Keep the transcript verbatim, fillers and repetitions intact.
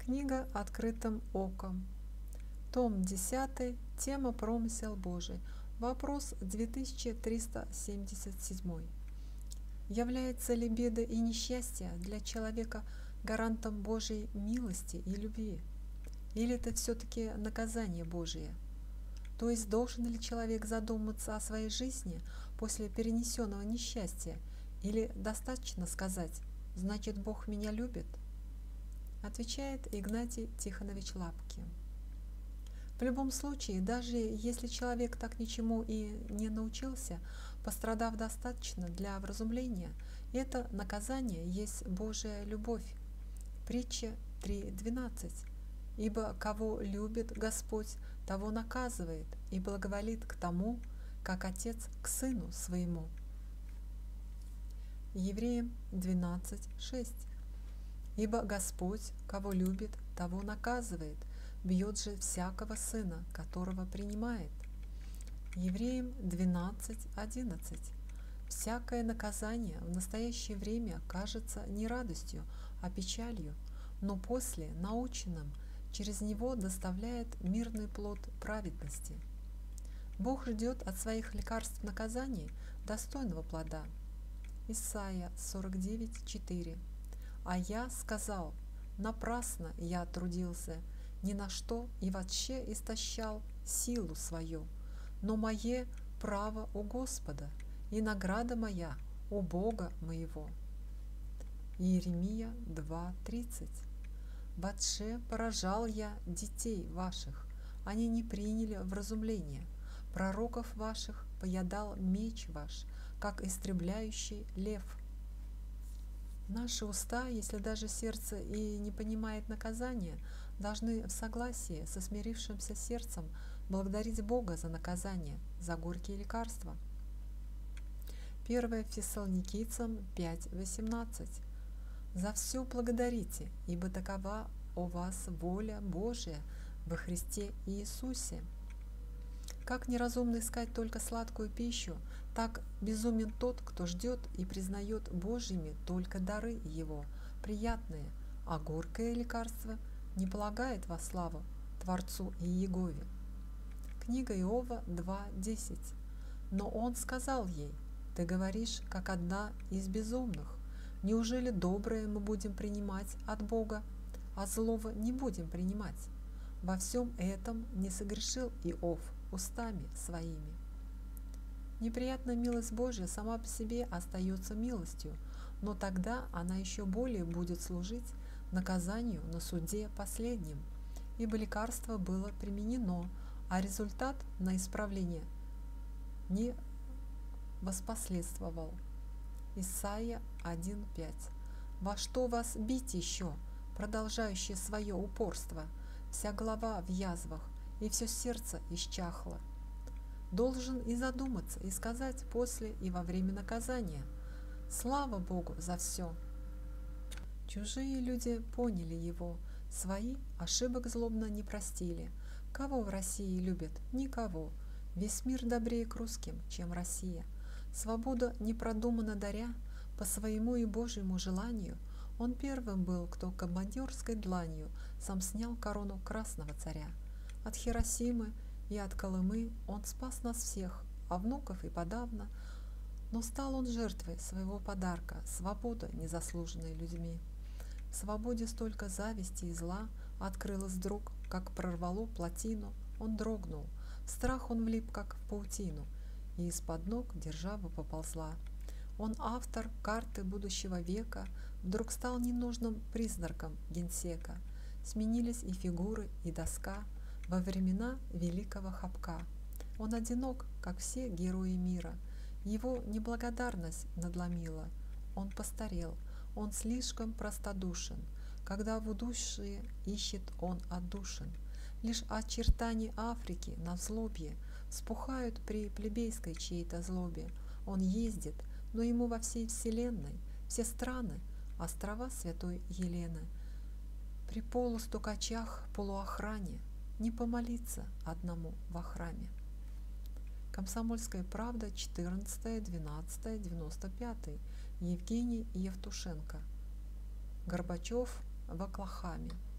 Книга «Открытым оком». Том десятый. Тема «Промысел Божий». Вопрос две тысячи триста семьдесят семь. Является ли беда и несчастье для человека гарантом Божьей милости и любви? Или это все-таки наказание Божие? То есть должен ли человек задуматься о своей жизни после перенесенного несчастья? Или достаточно сказать «значит, Бог меня любит»? Отвечает Игнатий Тихонович Лапки. В любом случае, даже если человек так ничему и не научился, пострадав достаточно для вразумления, это наказание есть Божия любовь. Притча три двенадцать. «Ибо кого любит Господь, того наказывает и благоволит к тому, как отец к сыну своему». Евреям двенадцать шесть. «Ибо Господь, кого любит, того наказывает, бьет же всякого сына, которого принимает». Евреям двенадцать одиннадцать. «Всякое наказание в настоящее время кажется не радостью, а печалью, но после, наученным, через него доставляет мирный плод праведности». Бог ждет от своих лекарств наказаний достойного плода. Исайя сорок девять четыре. «А я сказал, напрасно я трудился, ни на что и вообще истощал силу свою, но мое право у Господа, и награда моя у Бога моего». Иеремия два тридцать. «Батше поражал я детей ваших, они не приняли вразумление, пророков ваших поедал меч ваш, как истребляющий лев». Наши уста, если даже сердце и не понимает наказания, должны в согласии со смирившимся сердцем благодарить Бога за наказание, за горькие лекарства. первое Фессалоникийцам пять восемнадцать. «За все благодарите, ибо такова у вас воля Божия во Христе Иисусе». Как неразумно искать только сладкую пищу, так безумен тот, кто ждет и признает Божьими только дары Его, приятные, а горькое лекарство не полагает во славу Творцу и Иегове. Книга Иова два десять. «Но он сказал ей: ты говоришь, как одна из безумных. Неужели доброе мы будем принимать от Бога, а злого не будем принимать? Во всем этом не согрешил Иов устами своими». Неприятная милость Божья сама по себе остается милостью, но тогда она еще более будет служить наказанию на суде последнем, ибо лекарство было применено, а результат на исправление не воспоследствовал. Исайя один пять. «Во что вас бить еще, продолжающее свое упорство? Вся голова в язвах, и все сердце исчахло». Должен и задуматься, и сказать после и во время наказания: «Слава Богу за все». Чужие люди поняли его, свои ошибок злобно не простили. Кого в России любят? Никого. Весь мир добрее к русским, чем Россия. Свобода непродуманно даря, по своему и Божьему желанию, он первым был, кто командирской дланью сам снял корону красного царя. От Хиросимы и от Колымы он спас нас всех, а внуков и подавно, но стал он жертвой своего подарка, свобода, незаслуженной людьми. В свободе столько зависти и зла открылось вдруг, как прорвало плотину, он дрогнул, в страх он влип, как в паутину, и из-под ног держава поползла. Он, автор карты будущего века, вдруг стал ненужным признаком генсека. Сменились и фигуры, и доска во времена великого хапка. Он одинок, как все герои мира. Его неблагодарность надломила. Он постарел, он слишком простодушен. Когда в удушье ищет он отдушин. Лишь очертания Африки на злобье вспухают при плебейской чьей-то злобе. Он ездит, но ему во всей вселенной все страны — острова святой Елены. При полустукачах полуохране не помолиться одному во храме. Комсомольская правда, четырнадцатое двенадцатое девяносто пятый. Евгений Евтушенко. Горбачев в Оклахоме.